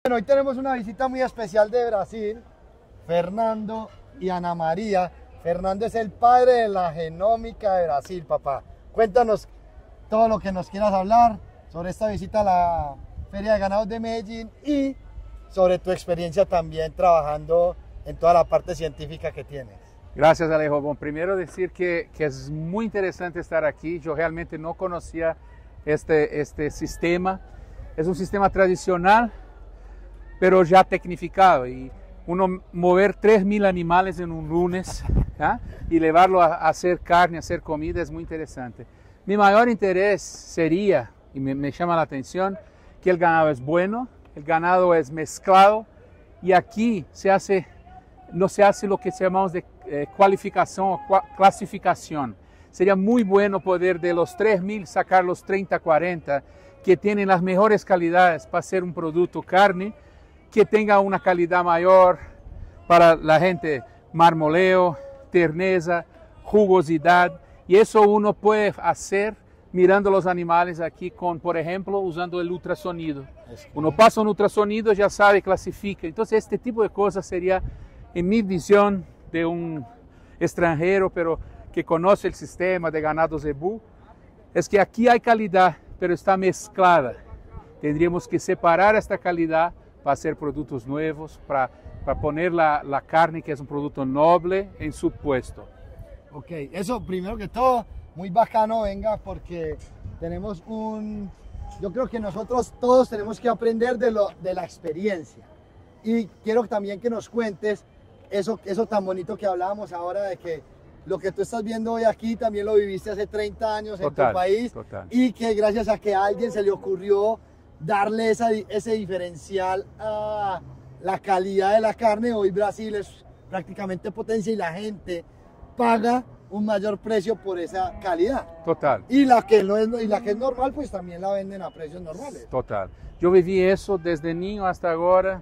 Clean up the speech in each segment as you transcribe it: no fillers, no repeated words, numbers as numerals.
Bueno, hoy tenemos una visita muy especial de Brasil, Fernando y Ana María. Fernando es el padre de la genómica de Brasil, papá. Cuéntanos todo lo que nos quieras hablar sobre esta visita a la Feria de Ganados de Medellín y sobre tu experiencia también trabajando en toda la parte científica que tienes. Gracias, Alejo. Bueno, primero decir que es muy interesante estar aquí. Yo realmente no conocía este sistema. Es un sistema tradicional, pero ya tecnificado. Y uno mover 3.000 animales en un lunes, ¿ya? Y llevarlo a hacer carne, a hacer comida, es muy interesante. Mi mayor interés sería, y me llama la atención, que el ganado es bueno, el ganado es mezclado, y aquí no se hace lo que llamamos de cualificación o clasificación. Sería muy bueno poder de los 3.000 sacar los 30, 40 que tienen las mejores calidades para hacer un producto carne que tenga una calidad mayor para la gente, marmoleo, terneza, jugosidad, y eso uno puede hacer mirando los animales aquí con, por ejemplo, usando el ultrasonido. Uno pasa un ultrasonido, ya sabe, clasifica. Entonces este tipo de cosas sería, en mi visión de un extranjero, pero que conoce el sistema de ganado zebú, es que aquí hay calidad, pero está mezclada. Tendríamos que separar esta calidad para hacer productos nuevos, para poner la carne, que es un producto noble, en su puesto. Ok, eso primero que todo, muy bacano, venga, porque tenemos yo creo que nosotros todos tenemos que aprender de la experiencia. Y quiero también que nos cuentes eso tan bonito que hablábamos ahora, de que lo que tú estás viendo hoy aquí también lo viviste hace 30 años en tu país. Total. Y que gracias a que a alguien se le ocurrió darle ese diferencial a la calidad de la carne, hoy Brasil es prácticamente potencia y la gente paga un mayor precio por esa calidad. Total. Y la que es normal, pues también la venden a precios normales. Total. Yo viví eso desde niño hasta ahora,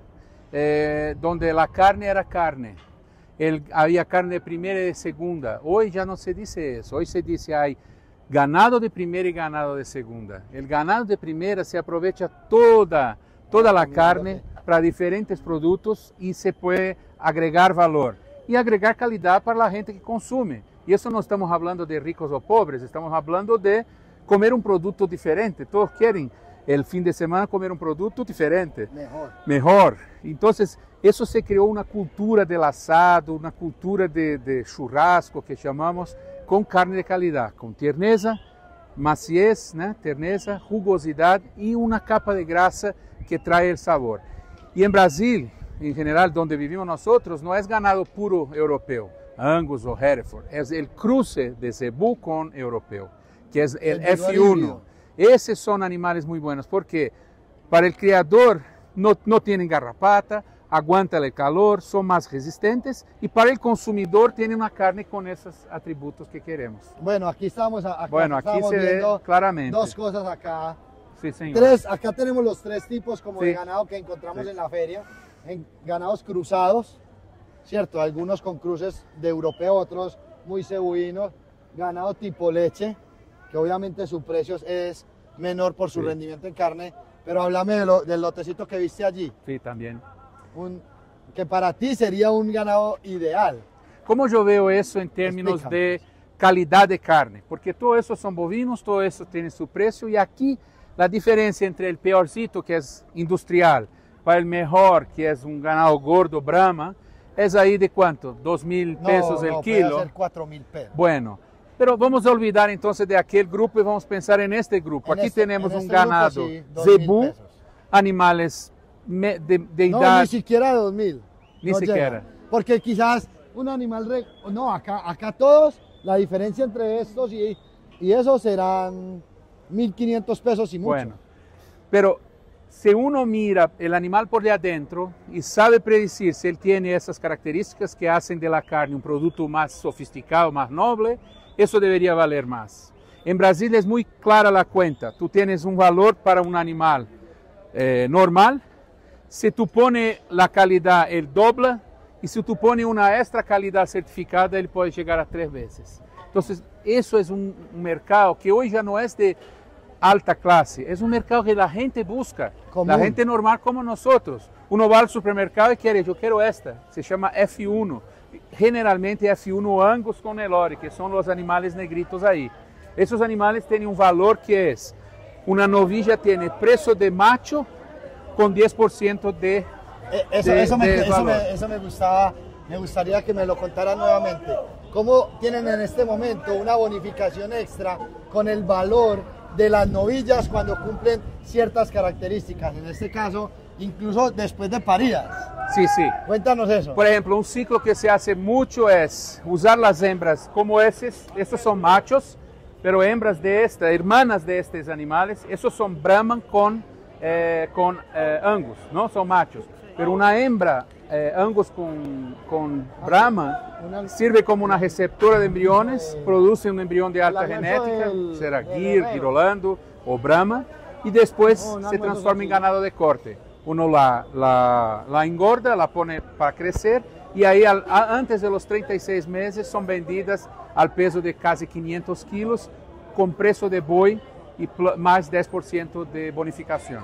donde la carne era carne. Había carne de primera y de segunda. Hoy ya no se dice eso. Hoy se dice hay ganado de primera y ganado de segunda. El ganado de primera se aprovecha toda la carne para diferentes productos y se puede agregar valor y agregar calidad para la gente que consume. Y eso no estamos hablando de ricos o pobres, estamos hablando de comer un producto diferente. Todos quieren el fin de semana comer un producto diferente. Mejor. Entonces, eso se creó una cultura del asado, una cultura de churrasco que llamamos, con carne de calidad, con terneza, maciez, ¿no? Terneza, jugosidad y una capa de grasa que trae el sabor. Y en Brasil, en general, donde vivimos nosotros, no es ganado puro europeo, Angus o Hereford, es el cruce de zebú con europeo, que es el F1. Esos son animales muy buenos porque para el criador no tienen garrapata, aguantan el calor, son más resistentes, y para el consumidor tienen una carne con esos atributos que queremos. Bueno, aquí estamos se ve claramente dos cosas acá. Sí, señor. Acá tenemos los 3 tipos como de ganado que encontramos en la feria. Ganados cruzados, ¿cierto? Algunos con cruces de europeo, otros muy cebuinos. Ganado tipo leche, que obviamente su precio es menor por su rendimiento en carne. Pero háblame del lotecito que viste allí. Sí, también. Que para ti sería un ganado ideal. ¿Cómo yo veo eso en términos de calidad de carne? Porque todo eso son bovinos, todo eso tiene su precio, y aquí la diferencia entre el peorcito, que es industrial, para el mejor, que es un ganado gordo, Brahma, es ahí de ¿cuánto? 2.000 pesos el kilo. Puede ser 4.000 pesos. Bueno, pero vamos a olvidar entonces de aquel grupo y vamos a pensar en este grupo. Aquí tenemos un ganado zebú, animales de edad. Ni siquiera 2.000. Ni siquiera. Porque quizás un animal... No, acá todos, la diferencia entre estos y esos serán 1.500 pesos y mucho. Bueno, pero si uno mira el animal por de adentro y sabe predecir si él tiene esas características que hacen de la carne un producto más sofisticado, más noble, eso debería valer más. En Brasil es muy clara la cuenta. Tú tienes un valor para un animal normal. Si tú pones la calidad, él dobla. Y si tú pones una extra calidad certificada, él puede llegar a 3 veces. Entonces, eso es un mercado que hoy ya no es de alta clase, es un mercado que la gente busca, Común. la gente normal como nosotros. Uno va al supermercado y quiere, yo quiero esta, se llama F1. Generalmente F1 Angus con Nelore, que son los animales negritos ahí. Esos animales tienen un valor que es, una novilla tiene precio de macho con 10% de valor. Eso me gustaría que me lo contara nuevamente. ¿Cómo tienen en este momento una bonificación extra con el valor de las novillas cuando cumplen ciertas características? En este caso, incluso después de paridas. Sí, sí. Cuéntanos eso. Por ejemplo, un ciclo que se hace mucho es usar las hembras como estos son machos, pero hembras de hermanas de estos animales, esos son Brahman con Angus, ¿no? Son machos. Pero una hembra Angus con Brahman sirve como una receptora de embriones, produce un embrión de alta genética, será Gir, Girolando o Brahma, y después se transforma en ganado de corte. Uno la engorda, la pone para crecer, y ahí antes de los 36 meses son vendidas al peso de casi 500 kilos, con precio de boi y más 10% de bonificación.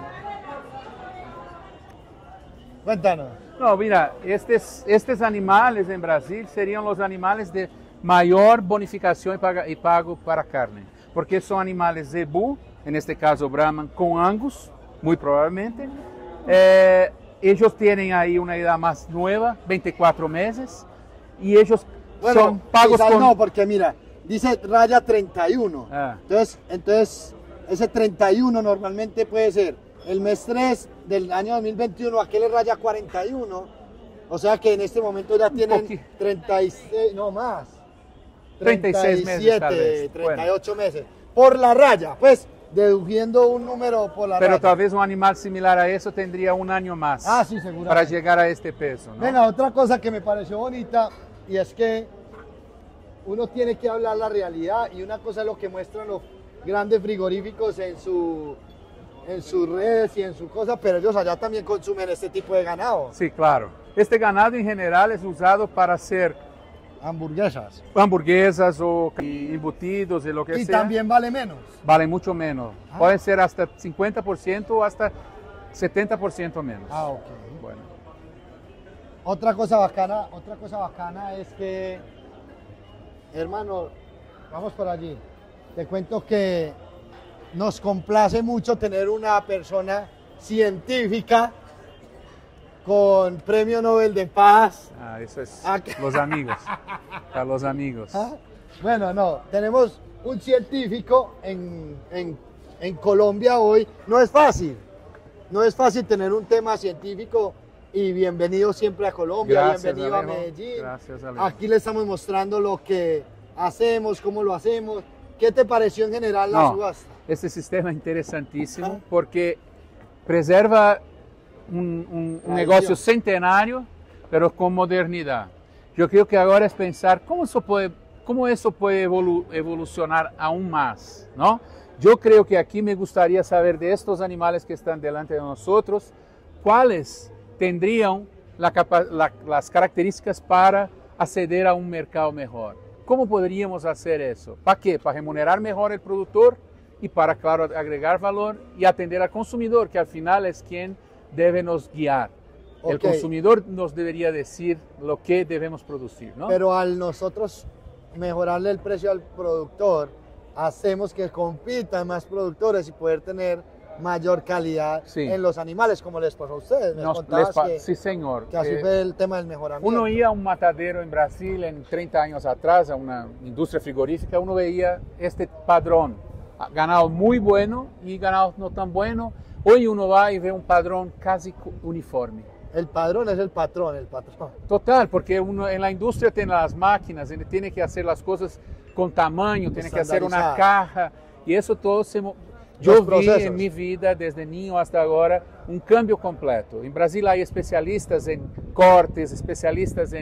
Cuéntanos. No, mira, estos animales en Brasil serían los animales de mayor bonificación y pago para carne, porque son animales zebu, en este caso Brahman, con Angus, muy probablemente. Ellos tienen ahí una edad más nueva, 24 meses, y ellos son pagos con... No, porque mira, dice raya 31. Ah. Entonces, ese 31 normalmente puede ser el mes 3 del año 2021, aquel es raya 41. O sea que en este momento ya tienen 36, no más. 36 meses, tal vez. 38 meses. Por la raya, pues, deduciendo un número por la Pero raya. tal vez un animal similar a eso tendría un año más Sí, seguramente. para llegar a este peso, ¿no? Venga, otra cosa que me pareció bonita, y es que uno tiene que hablar la realidad, y una cosa es lo que muestran los grandes frigoríficos en sus redes y en sus cosas, pero ellos allá también consumen este tipo de ganado. Sí, claro. Este ganado en general es usado para hacer hamburguesas o embutidos y lo que Y sea. también vale menos. Vale mucho menos. Pueden ser hasta 50% o hasta 70% menos. Ok. Bueno. Otra cosa bacana es que, hermano, vamos por allí. Te cuento que nos complace mucho tener una persona científica con Premio Nobel de Paz. Eso es Acá. los amigos. Para los amigos. Bueno, no, tenemos un científico en Colombia hoy. No es fácil tener un tema científico, y bienvenido siempre a Colombia, Gracias, bienvenido Alejo. a Medellín. Gracias, Alejo. Aquí le estamos mostrando lo que hacemos, cómo lo hacemos. ¿Qué te pareció en general la subasta? Este sistema es interesantísimo porque preserva un negocio centenario, pero con modernidad. Yo creo que ahora es pensar cómo eso puede evolucionar aún más, ¿no? Yo creo que aquí me gustaría saber de estos animales que están delante de nosotros, cuáles tendrían las características para acceder a un mercado mejor. ¿Cómo podríamos hacer eso? ¿Para qué? Para remunerar mejor el productor y para, claro, agregar valor y atender al consumidor, que al final es quien debe nos guiar. El consumidor nos debería decir lo que debemos producir, ¿no? Pero al nosotros mejorarle el precio al productor, hacemos que compitan más productores y poder tener mayor calidad en los animales, como les pasó a ustedes. Sí, señor. Que así fue el tema del mejoramiento. Uno iba a un matadero en Brasil en 30 años atrás, a una industria frigorífica, uno veía este padrón, ganado muy bueno y ganado no tan bueno. Hoy uno va y ve un padrón casi uniforme. El padrón es el patrón, Total, porque uno en la industria tiene las máquinas, tiene que hacer las cosas con tamaño, tiene que hacer una caja, y eso todo yo vi en mi vida, desde niño hasta ahora, un cambio completo. En Brasil hay especialistas en cortes, especialistas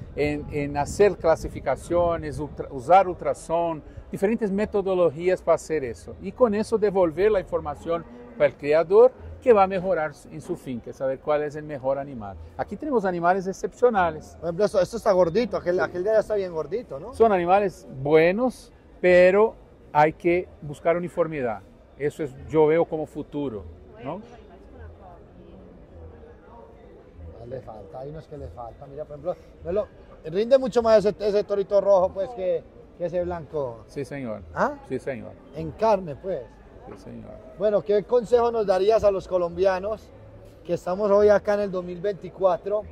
en hacer clasificaciones, usar ultrassom, diferentes metodologías para hacer eso. Y con eso devolver la información para el criador, que va a mejorar en su finca, saber cuál es el mejor animal. Aquí tenemos animales excepcionales. Por ejemplo, esto está gordito, aquel de allá está bien gordito, ¿no? Son animales buenos, pero hay que buscar uniformidad. Eso es, yo veo como futuro, ¿no? Le falta, hay unos que le falta. Mira, por ejemplo, rinde mucho más ese torito rojo pues que ese blanco. Sí, señor. ¿Ah? Sí, señor. En carne, pues. Sí, señor. Bueno, ¿qué consejo nos darías a los colombianos que estamos hoy acá en el 2024?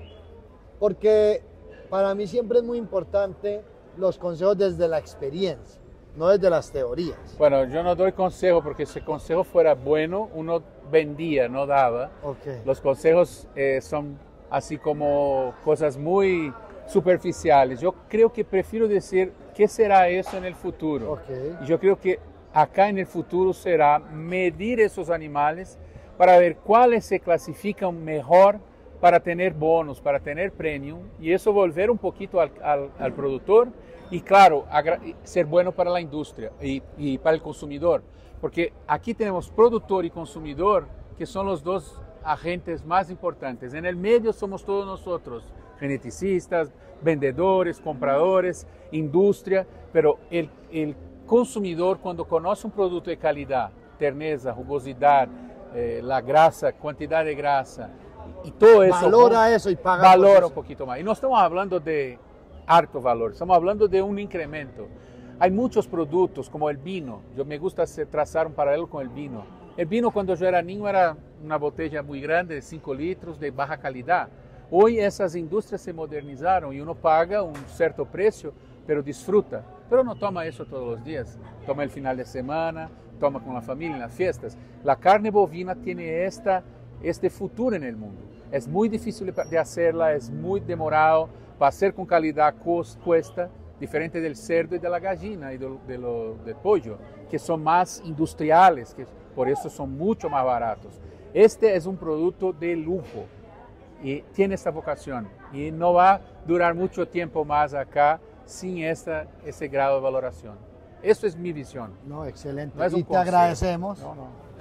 Porque para mí siempre es muy importante los consejos desde la experiencia, no desde las teorías. Bueno, yo no doy consejo porque si el consejo fuera bueno, uno vendía, no daba. Okay. Los consejos son así como cosas muy superficiales. Yo creo que prefiero decir qué será eso en el futuro. Okay. Y yo creo que acá en el futuro será medir esos animales para ver cuáles se clasifican mejor para tener bonos, para tener premium, y eso volver un poquito al productor y claro, ser bueno para la industria y para el consumidor. Porque aquí tenemos productor y consumidor, que son los dos agentes más importantes. En el medio somos todos nosotros, geneticistas, vendedores, compradores, industria, pero el consumidor, cuando conoce un producto de calidad, terneza, jugosidad, la grasa, cantidad de grasa, y todo eso, valora eso y paga valora por un poquito más. Y no estamos hablando de alto valor, estamos hablando de un incremento. Hay muchos productos, como el vino. Yo me gusta trazar un paralelo con el vino. El vino, cuando yo era niño, era una botella muy grande de 5 litros de baja calidad. Hoy esas industrias se modernizaron y uno paga un cierto precio, pero disfruta. Pero no toma eso todos los días. Toma el final de semana, toma con la familia en las fiestas. La carne bovina tiene este futuro en el mundo. Es muy difícil de hacerla, es muy demorado. Para hacer con calidad cuesta, diferente del cerdo y de la gallina y del pollo, que son más industriales, que por eso son mucho más baratos. Este es un producto de lujo y tiene esta vocación y no va a durar mucho tiempo más acá sin ese grado de valoración. Eso es mi visión. No, excelente. No es y te consejo. agradecemos No.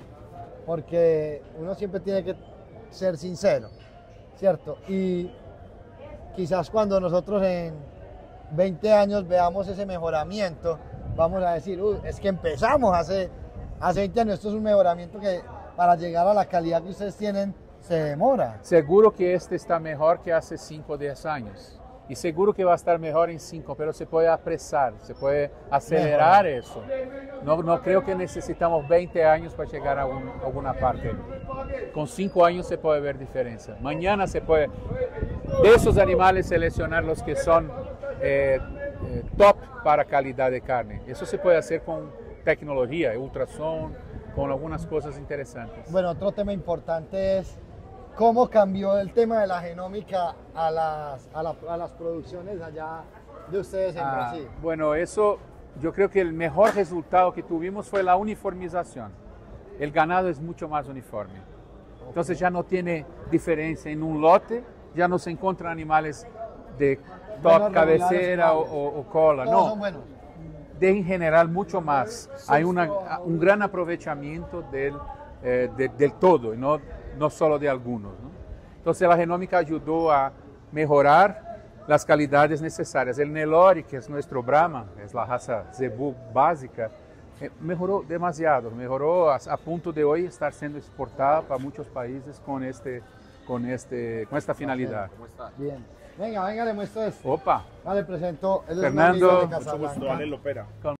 porque uno siempre tiene que ser sincero, ¿cierto? Y quizás cuando nosotros en 20 años veamos ese mejoramiento, vamos a decir, es que empezamos hace 20 años, esto es un mejoramiento que para llegar a la calidad que ustedes tienen se demora. Seguro que este está mejor que hace 5 o 10 años. Y seguro que va a estar mejor en 5, pero se puede apresar, se puede acelerar eso. No creo que necesitamos 20 años para llegar a alguna parte. Con 5 años se puede ver diferencia. Mañana se puede, de esos animales, seleccionar los que son top para calidad de carne. Eso se puede hacer con tecnología, ultrasonido, con algunas cosas interesantes. Bueno, otro tema importante es cómo cambió el tema de la genómica a las producciones allá de ustedes en Brasil. Bueno, eso yo creo que el mejor resultado que tuvimos fue la uniformización. El ganado es mucho más uniforme. Entonces ya no tiene diferencia en un lote, ya no se encuentran animales de top, cabecera o cola. Todos no, son buenos. En general mucho más. Hay un gran aprovechamiento del todo, y no solo de algunos, ¿no? Entonces la genómica ayudó a mejorar las calidades necesarias. El Nelore, que es nuestro Brahma, es la raza Zebu básica, mejoró demasiado, mejoró a punto de hoy estar siendo exportada para muchos países con esta finalidad. Bien. Venga, le muestro esto. Opa. Vale, presento. Él es Fernando, un amigo de Mucho Casablanca. gusto, Daniel Lopera.